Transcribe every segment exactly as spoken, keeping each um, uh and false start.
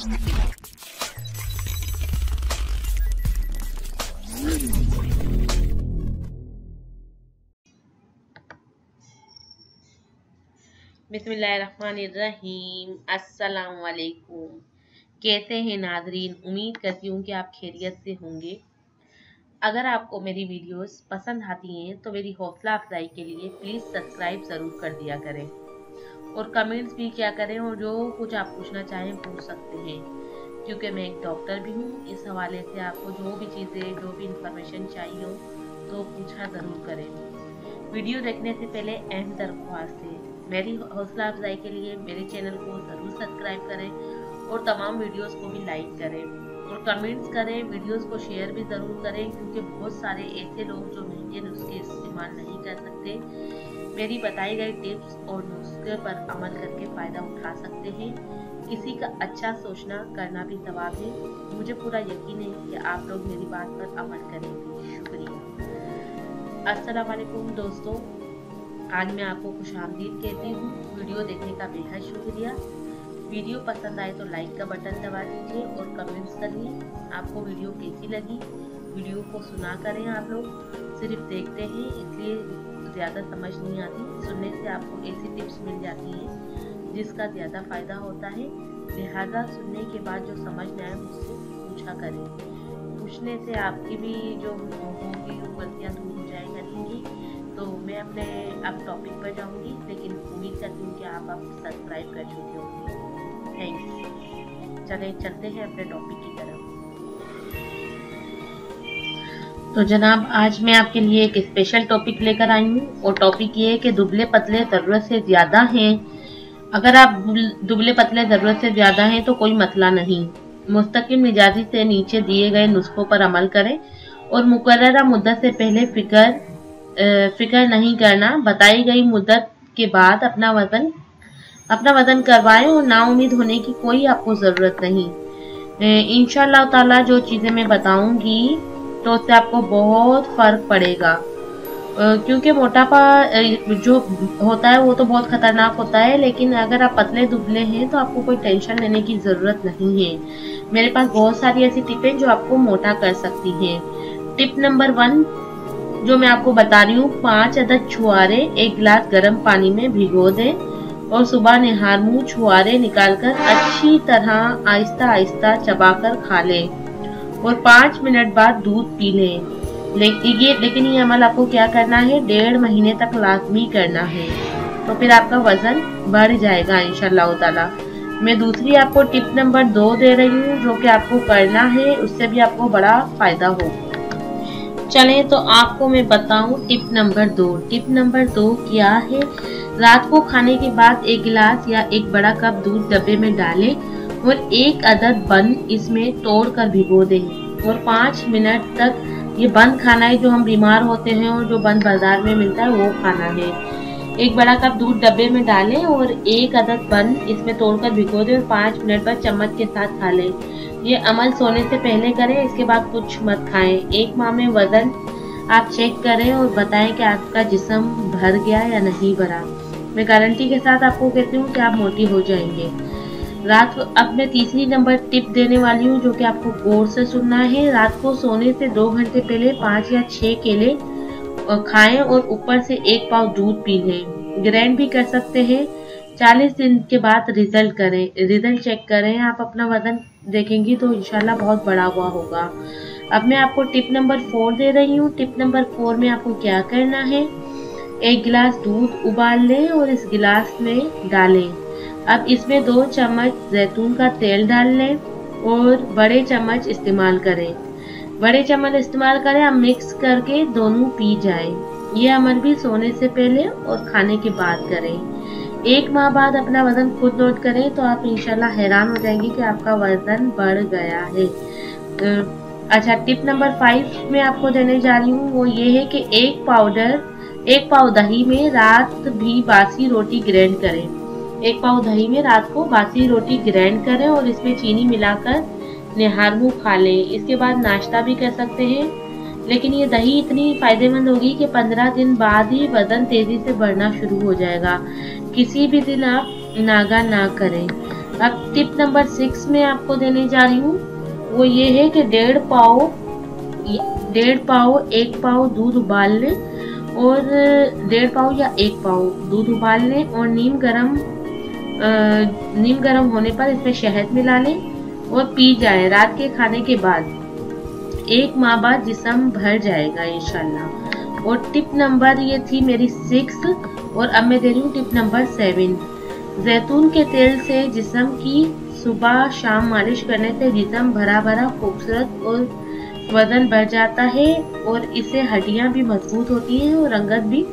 बिस्मिल्लाहिर्रहमानिर्रहीम। अस्सलाम वालेकुम। कैसे हैं नाज़रीन? उम्मीद करती हूँ कि आप खैरियत से होंगे। अगर आपको मेरी वीडियोस पसंद आती हैं तो मेरी हौसला अफजाई के लिए प्लीज़ सब्सक्राइब ज़रूर कर दिया करें और कमेंट्स भी किया करें, और जो कुछ आप पूछना चाहें पूछ सकते हैं, क्योंकि मैं एक डॉक्टर भी हूँ। इस हवाले से आपको जो भी चीज़ें, जो भी इंफॉर्मेशन चाहिए हो तो पूछा ज़रूर करें। वीडियो देखने से पहले अहम दरख्वास्त है, मेरी हौसला अफजाई के लिए मेरे चैनल को ज़रूर सब्सक्राइब करें और तमाम वीडियोस को भी लाइक करें और कमेंट्स करें। वीडियोस को शेयर भी ज़रूर करें, क्योंकि बहुत सारे ऐसे लोग जो महंगे नुस्खे इस्तेमाल नहीं कर सकते, मेरी बताई गई टिप्स और नुस्खे पर अमल करके फ़ायदा उठा सकते हैं। किसी का अच्छा सोचना करना भी सवाब है। मुझे पूरा यकीन है कि आप लोग मेरी बात पर अमल करेंगे। शुक्रिया। अस्सलाम वालेकुम दोस्तों, आज मैं आपको खुशामदीद कहती हूँ। वीडियो देखने का बेहद शुक्रिया। वीडियो पसंद आए तो लाइक का बटन दबा दीजिए और कमेंट्स करिए आपको वीडियो कैसी लगी। वीडियो को सुना करें, आप लोग सिर्फ देखते हैं इसलिए ज़्यादा समझ नहीं आती। सुनने से आपको ऐसी टिप्स मिल जाती हैं जिसका ज़्यादा फ़ायदा होता है। लिहाजा सुनने के बाद जो समझ में आए मुझसे पूछा करें। पूछने से आपकी भी जो होंगी गलतियाँ दूर हो जाए करेंगी। तो मैं अपने अब टॉपिक पर जाऊंगी, लेकिन उम्मीद करती हूँ कि आप अब सब्सक्राइब कर चुके होंगे। थैंक्स। चले चलते हैं अपने टॉपिक की तरफ। तो जनाब, आज मैं आपके लिए एक स्पेशल टॉपिक लेकर आई हूँ और टॉपिक ये है कि दुबले पतले ज़रूरत से ज़्यादा हैं। अगर आप दुबले पतले ज़रूरत से ज़्यादा हैं तो कोई मसला नहीं। मुस्तकिल मिजाजी से नीचे दिए गए नुस्खों पर अमल करें और मुकर्ररा मुद्दत से पहले फिक्र फिक्र नहीं करना। बताई गई मुद्दत के बाद अपना वजन अपना वजन करवाएं और नाउम्मीद होने की कोई आपको ज़रूरत नहीं। इंशाअल्लाह ताला जो चीज़ें मैं बताऊंगी तो उससे आपको बहुत फ़र्क पड़ेगा, क्योंकि मोटापा जो होता है वो तो बहुत ख़तरनाक होता है। लेकिन अगर आप पतले दुबले हैं तो आपको कोई टेंशन लेने की ज़रूरत नहीं है। मेरे पास बहुत सारी ऐसी टिपें जो आपको मोटा कर सकती हैं। टिप नंबर वन जो मैं आपको बता रही हूँ, पाँच अदद छुआरे एक गिलास गर्म पानी में भिगो दें और सुबह निहार मुँह छुआरे निकालकर अच्छी तरह आहिस्ता आहिस्ता चबाकर खा लें और पाँच मिनट बाद दूध पी लें। लेकिन ये लेकिन ये अमल आपको क्या करना है, डेढ़ महीने तक लाजमी करना है, तो फिर आपका वजन बढ़ जाएगा इंशाअल्लाह ताला। मैं दूसरी आपको टिप नंबर दो दे रही हूँ जो कि आपको करना है, उससे भी आपको बड़ा फायदा होगा। चलें तो आपको मैं बताऊं टिप नंबर दो। टिप नंबर दो क्या है, रात को खाने के बाद एक गिलास या एक बड़ा कप दूध डब्बे में डालें और एक अदद बन इसमें तोड़कर भिगो दें और पाँच मिनट तक ये बन खाना है। जो हम बीमार होते हैं और जो बन बाजार में मिलता है वो खाना है। एक बड़ा कप दूध डब्बे में डालें और एक अदद बन इसमें तोड़कर भिगो दें और पाँच मिनट बाद चम्मच के साथ खा लें। ये अमल सोने से पहले करें, इसके बाद कुछ मत खाएं। एक माह में वजन आप चेक करें और बताएं कि आपका जिस्म भर गया या नहीं भरा। मैं गारंटी के साथ आपको कहती हूँ कि आप मोटी हो जाएंगे। रात को अब मैं तीसरी नंबर टिप देने वाली हूँ जो कि आपको गौर से सुनना है। रात को सोने से दो घंटे पहले पाँच या छह केले खाएं और ऊपर से एक पाव दूध पी लें। ग्राइंड भी कर सकते हैं। चालीस दिन के बाद रिजल्ट करें रिजल्ट चेक करें। आप अपना वजन देखेंगी तो इंशाल्लाह बहुत बड़ा हुआ होगा। अब मैं आपको टिप नंबर फोर दे रही हूँ। टिप नंबर फोर में आपको क्या करना है, एक गिलास दूध उबाल लें और इस गिलास में डालें। अब इसमें दो चम्मच जैतून का तेल डाल लें और बड़े चम्मच इस्तेमाल करें बड़े चम्मच इस्तेमाल करें अब मिक्स करके दोनों पी जाएं। ये अमल भी सोने से पहले और खाने के बाद करें। एक माह बाद अपना वजन खुद नोट करें तो आप इंशाल्लाह हैरान हो जाएंगे कि आपका वजन बढ़ गया है। अच्छा, टिप नंबर फाइव में आपको देने जा रही हूँ वो ये है कि एक पाउडर एक पाव दही में रात भी बासी रोटी ग्राइंड करें। एक पाव दही में रात को बासी रोटी ग्राइंड करें और इसमें चीनी मिलाकर निहार मुँह खा लें। इसके बाद नाश्ता भी कर सकते हैं, लेकिन ये दही इतनी फायदेमंद होगी कि पंद्रह दिन बाद ही वजन तेजी से बढ़ना शुरू हो जाएगा। किसी भी दिन आप नागा ना करें। अब टिप नंबर सिक्स में आपको देने जा रही हूँ, वो ये है कि डेढ़ पाव डेढ़ पाव एक पाव दूध उबाल लें और डेढ़ पाव या एक पाव दूध उबाल लें और नीम गरम नीम गरम होने पर इसमें शहद मिला लें और पी जाए रात के खाने के बाद। एक माह बाद जिस्म भर जाएगा इंशाल्लाह। और टिप नंबर ये थी मेरी सिक्स, और अब मैं दे रही हूँ टिप नंबर सेवन। जैतून के तेल से जिस्म की सुबह शाम मालिश करने से जिस्म भरा भरा खूबसूरत और वजन बढ़ जाता है और इससे हड्डियां भी मजबूत होती हैं और रंगत भी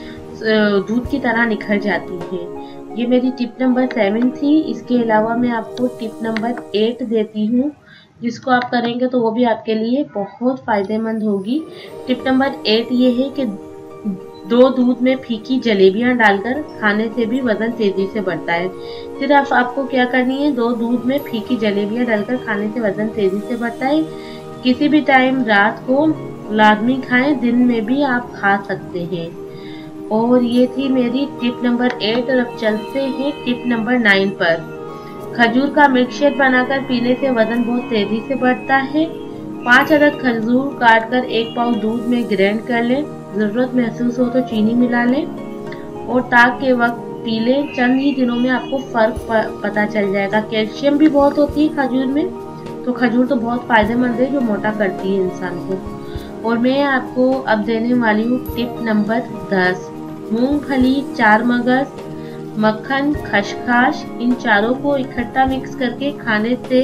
दूध की तरह निखर जाती है। ये मेरी टिप नंबर सेवन थी। इसके अलावा मैं आपको टिप नंबर एट देती हूँ, जिसको आप करेंगे तो वो भी आपके लिए बहुत फायदेमंद होगी। टिप नंबर एट ये है कि दो दूध में फीकी जलेबियां डालकर खाने से भी वजन तेजी से बढ़ता है। फिर आप आपको क्या करनी है, दो दूध में फीकी जलेबियां डालकर खाने से वजन तेजी से बढ़ता है। किसी भी टाइम रात को लाजमी खाएं, दिन में भी आप खा सकते हैं। और ये थी मेरी टिप नंबर एट। और अब चलते हैं टिप नंबर नाइन पर। खजूर का मिल्कशेक बनाकर पीने से वजन बहुत तेजी से बढ़ता है। पाँच अदद खजूर काटकर एक पाव दूध में ग्राइंड कर लें, जरूरत महसूस हो तो चीनी मिला लें और ताक के वक्त पी लें। चंद ही दिनों में आपको फर्क पता चल जाएगा। कैल्शियम भी बहुत होती है खजूर में, तो खजूर तो बहुत फायदेमंद है जो मोटा करती है इंसान को। और मैं आपको अब देने वाली हूँ टिप नंबर दस। मूंगफली, चार मगज, मक्खन, खसखस, इन चारों को इकट्ठा मिक्स करके खाने से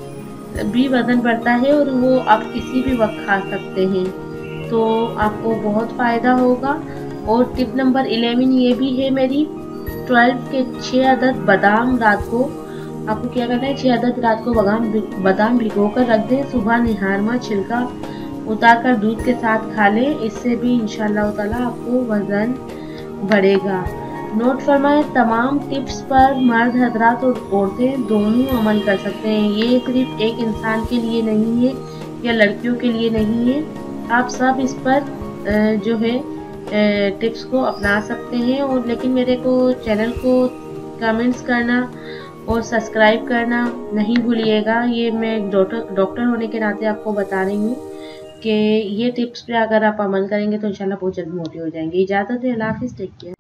भी वजन बढ़ता है और वो आप किसी भी वक्त खा सकते हैं, तो आपको बहुत फायदा होगा। और टिप नंबर इलेवन ये भी है मेरी, ट्वेल्व के छः अदद बादाम रात को आपको क्या करना है, छः अदद रात को बादाम बादाम भिगो कर रख दें। सुबह निहारमा छिलका उतारकर दूध के साथ खा लें, इससे भी इंशाल्लाह ताला आपको वजन बढ़ेगा। नोट फरमाएं, तमाम टिप्स पर मर्द हजरात और औरतें दोनों अमल कर सकते हैं। ये सिर्फ एक इंसान के लिए नहीं है या लड़कियों के लिए नहीं है, आप सब इस पर जो है टिप्स को अपना सकते हैं। और लेकिन मेरे को चैनल को कमेंट्स करना और सब्सक्राइब करना नहीं भूलिएगा। ये मैं डॉक्टर डॉक्टर होने के नाते आपको बता रही हूँ कि ये टिप्स पे अगर आप अमल करेंगे तो इंशाल्लाह बहुत जल्दी मोटी हो जाएंगे। इजाज़त है, अल्लाह हाफिज़, टेक केयर।